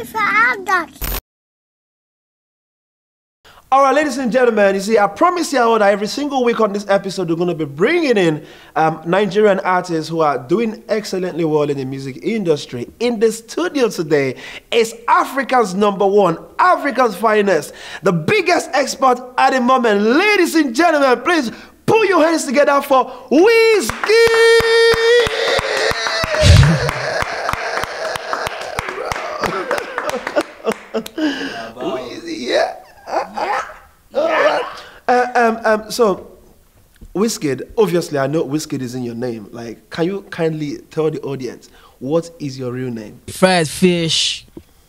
if I have that. All right, ladies and gentlemen, you see, I promise you all that every single week on this episode, we're going to be bringing in Nigerian artists who are doing excellently well in the music industry. In the studio today is Africa's #1, Africa's finest, the biggest expert at the moment. Ladies and gentlemen, please put your hands together for Wizkid! Yeah. So, Wizkid, obviously I know Wizkid is in your name. Like, can you kindly tell the audience what is your real name? Fried fish.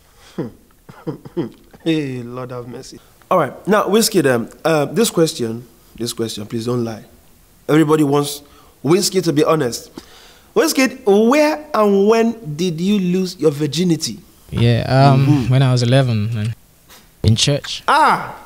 Hey, Lord have mercy. All right, now Wizkid, this question, please don't lie. Everybody wants Wizkid to be honest. Wizkid, where and when did you lose your virginity? Yeah, when I was 11, man. In church. Ah!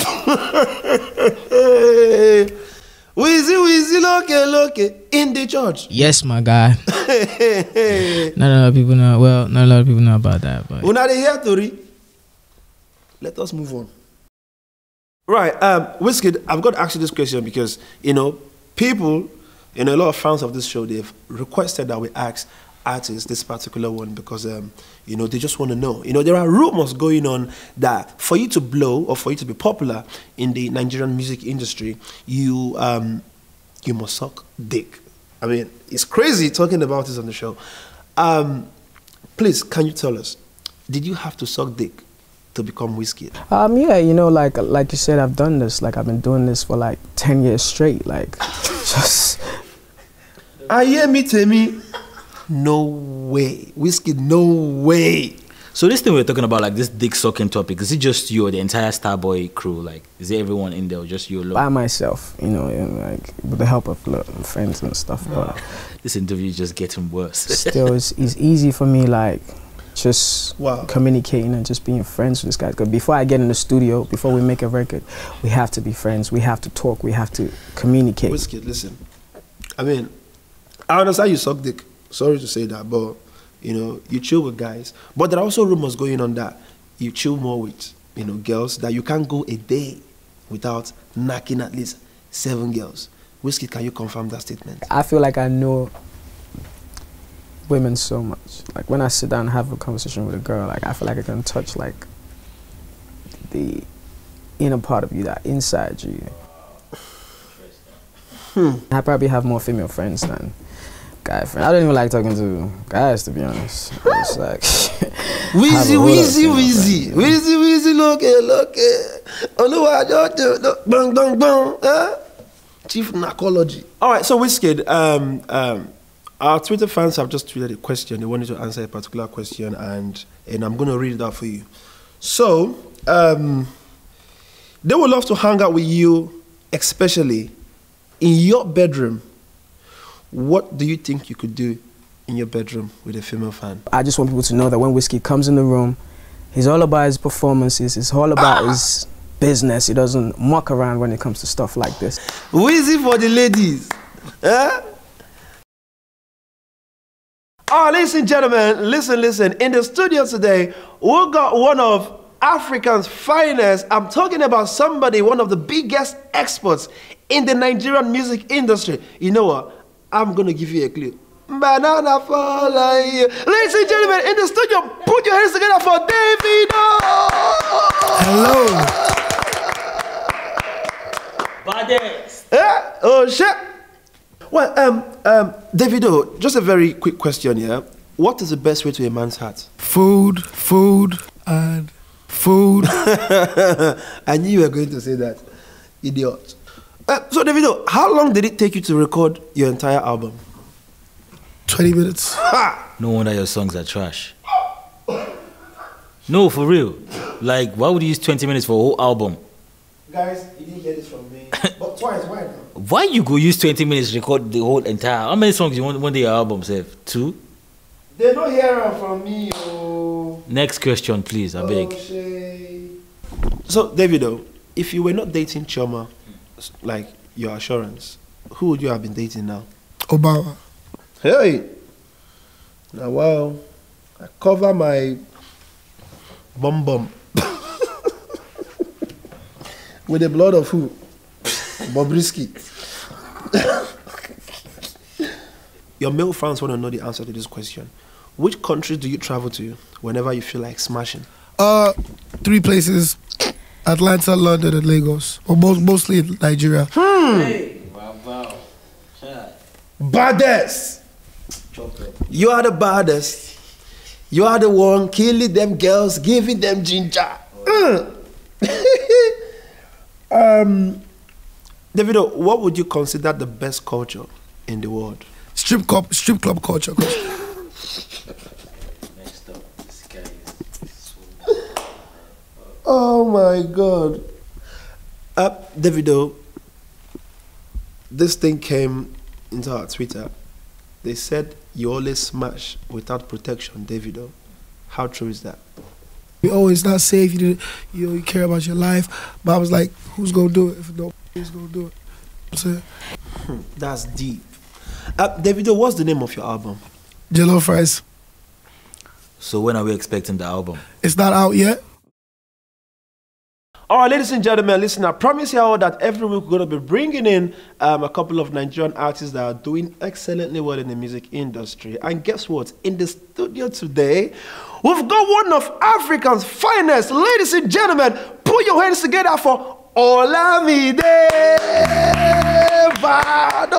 Wheezy, look, in the church. Yes, my guy. Not a lot of people know. Well, not a lot of people know about that. But we're not here to read. Let us move on. Right, Wizkid, I've got to ask you this question because, you know, people, you know, a lot of fans of this show, they've requested that we ask artists this particular one because you know, they just want to know. You know, there are rumors going on that for you to blow or for you to be popular in the Nigerian music industry, you must suck dick. I mean, it's crazy talking about this on the show. Please, can you tell us, did you have to suck dick to become Wizkid? Yeah, you know, like you said, I've done this. Like, I've been doing this for like 10 years straight. Like, just. I hear me, Temi. No way. Wizkid, no way. So this thing we're talking about, like this dick sucking topic, is it just you or the entire Starboy crew? Like, is it everyone in there or just you alone? By myself, you know, and like with the help of friends and stuff. But this interview is just getting worse. Still, it's easy for me, like, just communicating and just being friends with this guy. Because before I get in the studio, before we make a record, we have to be friends. We have to talk. We have to communicate. Wizkid, listen. I mean, I understand you suck dick. Sorry to say that, but, you know, you chill with guys. But there are also rumors going on that you chill more with, you know, girls, that you can't go a day without knocking at least 7 girls. Wizkid, can you confirm that statement? I feel like I know women so much. Like, when I sit down and have a conversation with a girl, like, I feel like I can touch, like, the inner part of you, that inside you. I probably have more female friends than guy friend. I don't even like talking to guys, to be honest. It's like Wheezy, look. Oh no, I don't do bang. Chief Narcology. All right, so Wizkid, our Twitter fans have just tweeted a question. They wanted to answer a particular question, and I'm going to read it out for you. So, they would love to hang out with you, especially in your bedroom. What do you think you could do in your bedroom with a female fan? I just want people to know that when Wizkid comes in the room, he's all about his performances. It's all about his business. He doesn't muck around when it comes to stuff like this. Wheezy for the ladies. Oh, ladies and gentlemen, listen. In the studio today, we got one of Africa's finest. I'm talking about somebody, one of the biggest experts in the Nigerian music industry. You know what? I'm going to give you a clue. Banana fall on you. Ladies and gentlemen, in the studio, put your hands together for Davido. Hello. Baddest. Oh, shit. Well, Davido, just a very quick question here. What is the best way to a man's heart? Food, and food. I knew you were going to say that, idiot. So, Davido, how long did it take you to record your entire album? 20 minutes. Ha! No wonder your songs are trash. No, for real. Like, why would you use 20 minutes for a whole album? Guys, you didn't hear this from me. But twice, why now? Why you go use 20 minutes to record the whole entire... How many songs you want one day your album, Seth? 2? They don't hear it from me, oh. Next question, please, I beg. So, Davido, if you were not dating Chioma, like your assurance, who would you have been dating now? Obama. Hey! Now, wow. I cover my Bum. With the blood of who? Bobrisky. Your male fans want to know the answer to this question. Which countries do you travel to whenever you feel like smashing? 3 places: Atlanta, London, and Lagos. Or mostly Nigeria. Hey, wow. Baddest. You are the baddest. You are the one killing them girls, giving them ginger. Davido, what would you consider the best culture in the world? Strip club culture. Next up, this guy is Oh my God. Davido, this thing came into our Twitter. They said you always smash without protection, Davido. How true is that? It's not safe. You care about your life. But I was like, who's gonna do it if nobody's gonna do it? That's deep. Davido, what's the name of your album? Jello Fries. So when are we expecting the album? It's not out yet. All right, ladies and gentlemen, listen, I promise you all that every week we're going to be bringing in a couple of Nigerian artists that are doing excellently well in the music industry. And guess what? In the studio today, we've got one of Africa's finest. Ladies and gentlemen, put your hands together for Olamide Badoo.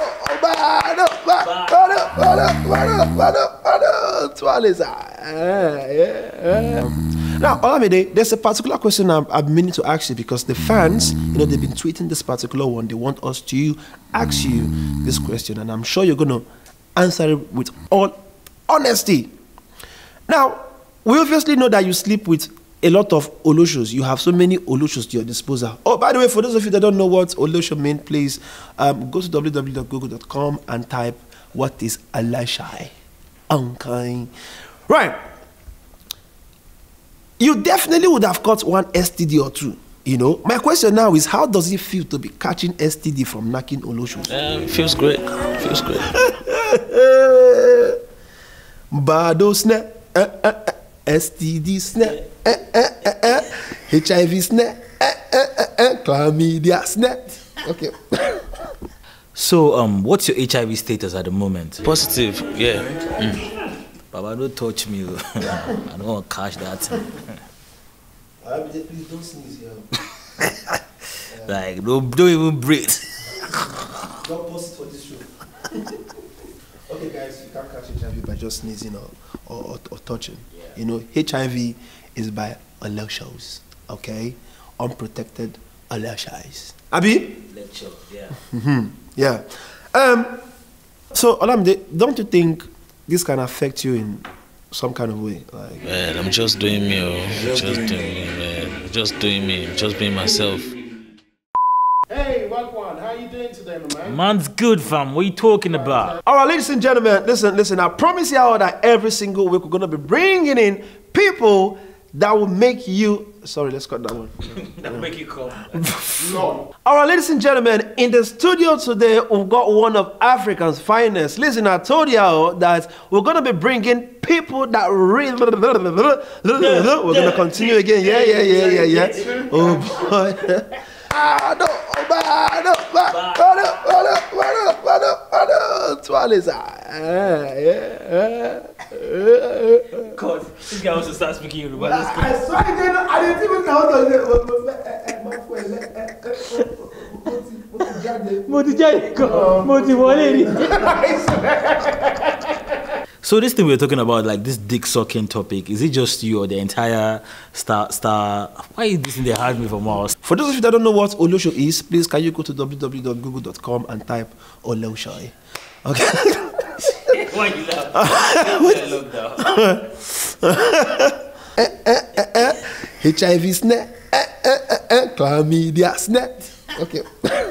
Now, Olamide, there's a particular question I'm meaning to ask you because the fans, they've been tweeting this particular one. They want us to ask you this question, and I'm sure you're going to answer it with all honesty. Now, we obviously know that you sleep with a lot of Oloshos. You have so many Oloshos to your disposal. Oh, by the way, for those of you that don't know what Olosho means, please go to www.google.com and type what is Alashai. Okay. Right. You definitely would have caught one STD or two. My question now is, how does it feel to be catching STD from knocking Oloshos? Feels great. Badoo snap, STD snap, HIV snap, chlamydia snap. Okay. So, what's your HIV status at the moment? Positive, yeah. Baba, don't touch me. I don't want to catch that. Please don't sneeze here. Like, don't even breathe. Don't post it for this show. Okay, guys, you can't catch HIV by just sneezing or touching. Yeah. HIV is by Oloshos, okay? Unprotected Oloshos. Abi? Lecture, yeah. Yeah. So, Olamide, don't you think this can affect you in some kind of way? Like, man, I'm just doing me, Just doing me, just being myself. Hey, Wagwan, how you doing today, my man? Man's good, fam. What are you talking about? All right, ladies and gentlemen, listen. I promise you all that every single week we're going to be bringing in people that will make you... Sorry, let's cut that one. That will make you come. No. All right, ladies and gentlemen, in the studio today, we've got one of Africa's finest. Listen, I told you all that we're going to be bringing people that really... We're going to continue again. Yeah. Oh, boy. God, this guy wants to start speaking Yoruba. I swear again, I didn't even know how to... So this thing we're talking about, like this dick sucking topic, is it just you or the entire star? Why is this in the hard me from us? For those of you that don't know what Olosho is, please can you go to www.google.com and type Olosho. Okay. Why you laugh? HIV snap, chlamydia snap. Okay.